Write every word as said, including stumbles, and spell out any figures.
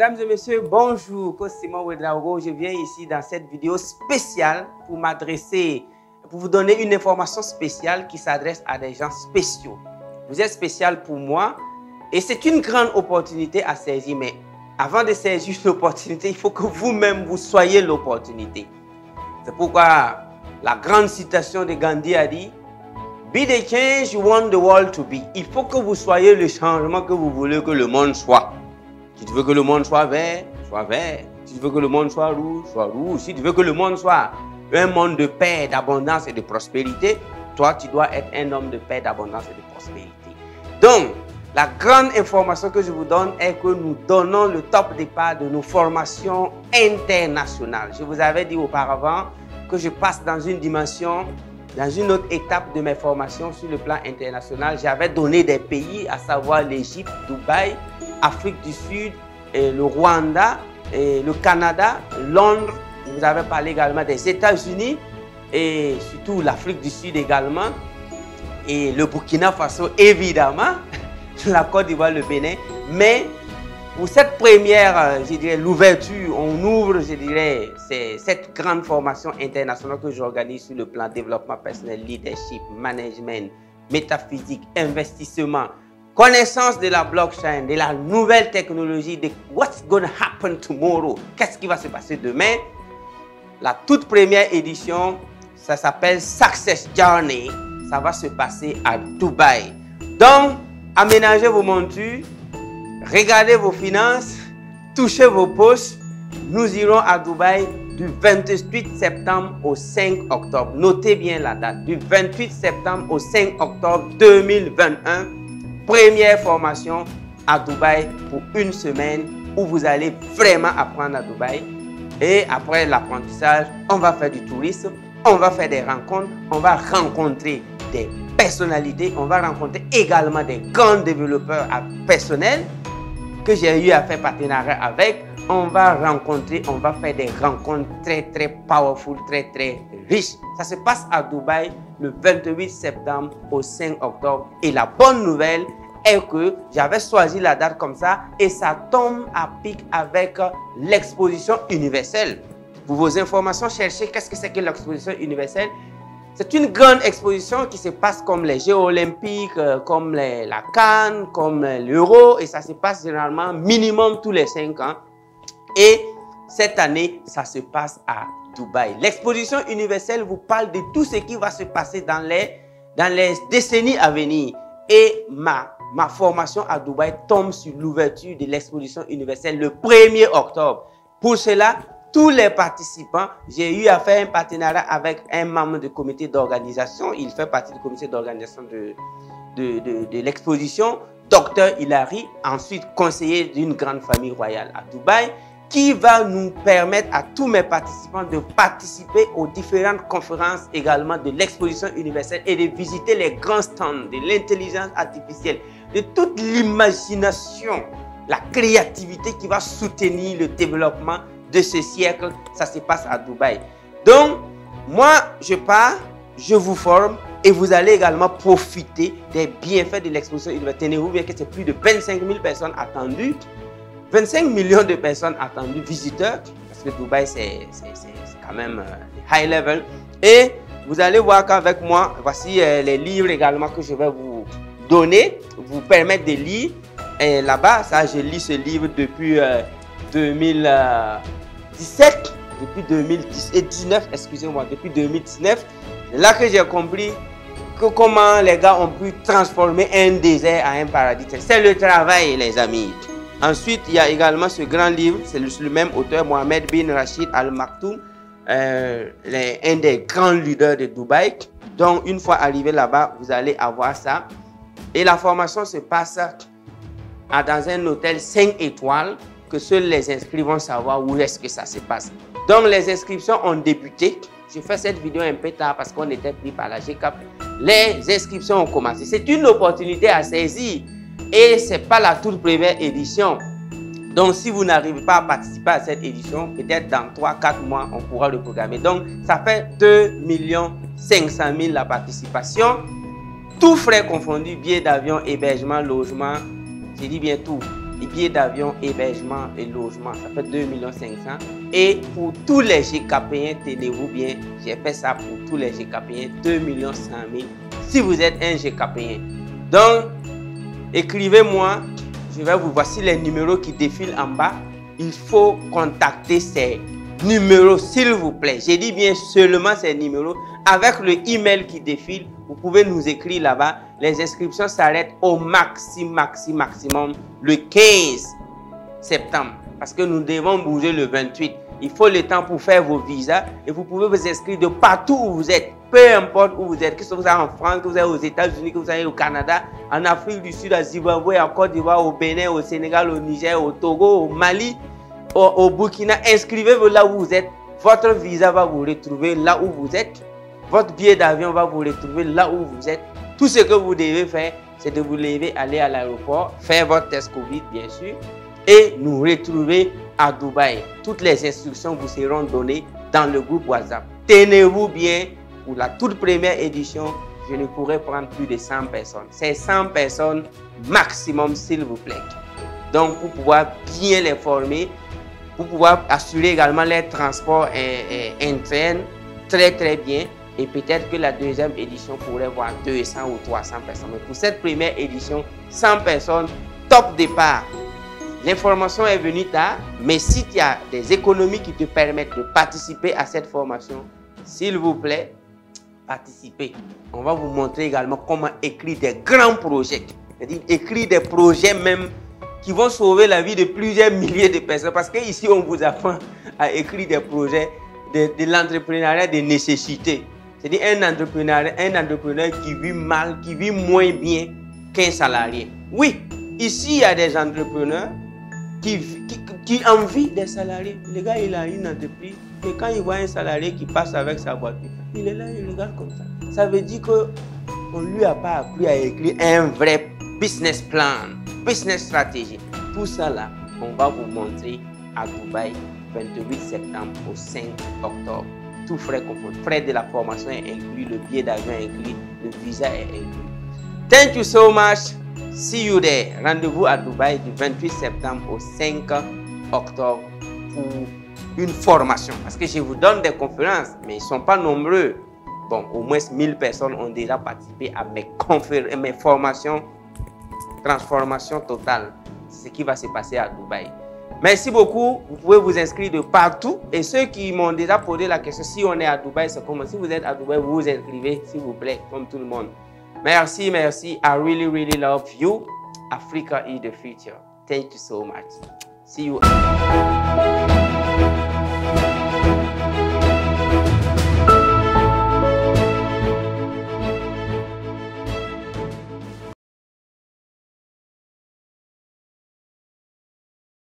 Mesdames et messieurs, bonjour. Cosimo Ouedraogo, je viens ici dans cette vidéo spéciale pour m'adresser, pour vous donner une information spéciale qui s'adresse à des gens spéciaux. Vous êtes spécial pour moi et c'est une grande opportunité à saisir. Mais avant de saisir l'opportunité, il faut que vous-même vous soyez l'opportunité. C'est pourquoi la grande citation de Gandhi a dit: Be the change you want the world to be. Il faut que vous soyez le changement que vous voulez que le monde soit. Si tu veux que le monde soit vert, soit vert. Si tu veux que le monde soit rouge, soit rouge. Si tu veux que le monde soit un monde de paix, d'abondance et de prospérité, toi, tu dois être un homme de paix, d'abondance et de prospérité. Donc, la grande information que je vous donne est que nous donnons le top départ de nos formations internationales. Je vous avais dit auparavant que je passe dans une dimension, dans une autre étape de mes formations sur le plan international. J'avais donné des pays, à savoir l'Égypte, Dubaï, Afrique du Sud, et le Rwanda, et le Canada, Londres. Je vous avais parlé également des États-Unis et surtout l'Afrique du Sud également. Et le Burkina Faso, évidemment, la Côte d'Ivoire, le Bénin. Mais pour cette première, je dirais, l'ouverture, on ouvre, je dirais, cette grande formation internationale que j'organise sur le plan développement personnel, leadership, management, métaphysique, investissement, connaissance de la blockchain, de la nouvelle technologie, de what's going to happen tomorrow, qu'est-ce qui va se passer demain. La toute première édition, ça s'appelle Success Journey, ça va se passer à Dubaï. Donc, aménagez vos montures, regardez vos finances, touchez vos poches. Nous irons à Dubaï du vingt-huit septembre au cinq octobre. Notez bien la date, du vingt-huit septembre au cinq octobre deux mille vingt et un. Première formation à Dubaï pour une semaine où vous allez vraiment apprendre à Dubaï. Et après l'apprentissage, on va faire du tourisme, on va faire des rencontres, on va rencontrer des personnalités, on va rencontrer également des grands développeurs personnels que j'ai eu à faire partenariat avec. On va rencontrer, on va faire des rencontres très très powerful, très très riches. Ça se passe à Dubaï le vingt-huit septembre au cinq octobre. Et la bonne nouvelle est que j'avais choisi la date comme ça et ça tombe à pic avec l'exposition universelle. Pour vos informations, cherchez qu'est-ce que c'est que l'exposition universelle. C'est une grande exposition qui se passe comme les Jeux olympiques, comme les, la Cannes, comme l'Euro. Et ça se passe généralement minimum tous les cinq ans. Et cette année, ça se passe à Dubaï. L'exposition universelle vous parle de tout ce qui va se passer dans les, dans les décennies à venir. Et ma, ma formation à Dubaï tombe sur l'ouverture de l'exposition universelle le premier octobre. Pour cela, tous les participants, j'ai eu à faire un partenariat avec un membre du comité d'organisation. Il fait partie du comité d'organisation de, de, de, de l'exposition, docteur Hilary, ensuite conseiller d'une grande famille royale à Dubaï, qui va nous permettre à tous mes participants de participer aux différentes conférences également de l'exposition universelle et de visiter les grands stands de l'intelligence artificielle, de toute l'imagination, la créativité qui va soutenir le développement de ce siècle. Ça se passe à Dubaï. Donc, moi, je pars, je vous forme et vous allez également profiter des bienfaits de l'exposition universelle. Tenez-vous bien que c'est plus de vingt-cinq mille personnes attendues. vingt-cinq millions de personnes attendues, visiteurs, parce que Dubaï, c'est quand même euh, high level. Et vous allez voir qu'avec moi, voici euh, les livres également que je vais vous donner, vous permettre de lire. Et là-bas, ça, je lis ce livre depuis euh, deux mille dix-sept, depuis deux mille dix-neuf, excusez-moi, depuis deux mille dix-neuf. C'est là que j'ai compris que comment les gars ont pu transformer un désert en un paradis. C'est le travail, les amis. Ensuite, il y a également ce grand livre, c'est le, le même auteur, Mohamed bin Rachid Al Maktoum, euh, les, un des grands leaders de Dubaï. Donc, une fois arrivé là-bas, vous allez avoir ça. Et la formation se passe à, dans un hôtel cinq étoiles que seuls les inscrits vont savoir où est-ce que ça se passe. Donc, les inscriptions ont débuté. Je fais cette vidéo un peu tard parce qu'on était pris par la G C A P. Les inscriptions ont commencé. C'est une opportunité à saisir. Et ce n'est pas la toute première édition. Donc, si vous n'arrivez pas à participer à cette édition, peut-être dans trois à quatre mois, on pourra le programmer. Donc, ça fait deux millions cinq cent mille la participation. Tout frais confondus, billets d'avion, hébergement, logement. Je dis bien tout. les billets d'avion, hébergement et logement, ça fait deux millions cinq cents. Et pour tous les G K Pens, tenez-vous bien, j'ai fait ça pour tous les G K Pens, deux millions cent mille si vous êtes un G K P n. Donc, écrivez-moi, je vais vous voici les numéros qui défilent en bas. Il faut contacter ces numéros, s'il vous plaît. J'ai dit bien seulement ces numéros. Avec le email qui défile, vous pouvez nous écrire là-bas. Les inscriptions s'arrêtent au maxi, maxi, maximum le quinze septembre. Parce que nous devons bouger le vingt-huit. Il faut le temps pour faire vos visas. Et vous pouvez vous inscrire de partout où vous êtes. Peu importe où vous êtes. Que ce soit en France, que vous êtes aux États-Unis, que vous soyez au Canada, en Afrique du Sud, à Zimbabwe, en Côte d'Ivoire, au Bénin, au Sénégal, au Niger, au Togo, au Mali, au, au Burkina. Inscrivez-vous là où vous êtes. Votre visa va vous retrouver là où vous êtes. Votre billet d'avion va vous retrouver là où vous êtes. Tout ce que vous devez faire, c'est de vous lever, aller à l'aéroport, faire votre test Covid, bien sûr, et nous retrouver à Dubaï. Toutes les instructions vous seront données dans le groupe WhatsApp. Tenez-vous bien, pour la toute première édition, je ne pourrai prendre plus de cent personnes. C'est cent personnes maximum, s'il vous plaît. Donc, pour pouvoir bien les former, pour pouvoir assurer également les transports internes très, très bien. Et peut-être que la deuxième édition pourrait voir deux cents ou trois cents personnes. Mais pour cette première édition, cent personnes, top départ. L'information est venue tard, mais si tu as des économies qui te permettent de participer à cette formation, s'il vous plaît, participez. On va vous montrer également comment écrire des grands projets. C'est-à-dire écrire des projets même qui vont sauver la vie de plusieurs milliers de personnes. Parce qu'ici, on vous apprend à écrire des projets de, de l'entrepreneuriat de nécessité. C'est-à-dire un entrepreneur, un entrepreneur qui vit mal, qui vit moins bien qu'un salarié. Oui, ici, il y a des entrepreneurs qui, qui, qui envient des salariés. Le gars, il a une entreprise, mais quand il voit un salarié qui passe avec sa voiture, il est là, il regarde comme ça. Ça veut dire qu'on ne lui a pas appris à écrire un vrai business plan, business stratégie. Tout ça là, on va vous montrer à Dubaï, vingt-huit septembre au cinq octobre. Tout frais confondus. Frais de la formation est inclus, le billet d'avion est inclus, le visa est inclus. Thank you so much. See you there. Rendez-vous à Dubaï du vingt-huit septembre au cinq octobre pour une formation. Parce que je vous donne des conférences, mais ils ne sont pas nombreux. Bon, au moins mille personnes ont déjà participé à mes, conférences, mes formations, transformation totale. C'est ce qui va se passer à Dubaï. Merci beaucoup. Vous pouvez vous inscrire de partout. Et ceux qui m'ont déjà posé la question, si on est à Dubaï, c'est comment? Si vous êtes à Dubaï, vous vous inscrivez, s'il vous plaît, comme tout le monde. Merci, merci. I really, really love you. Africa is the future. Thank you so much. See you.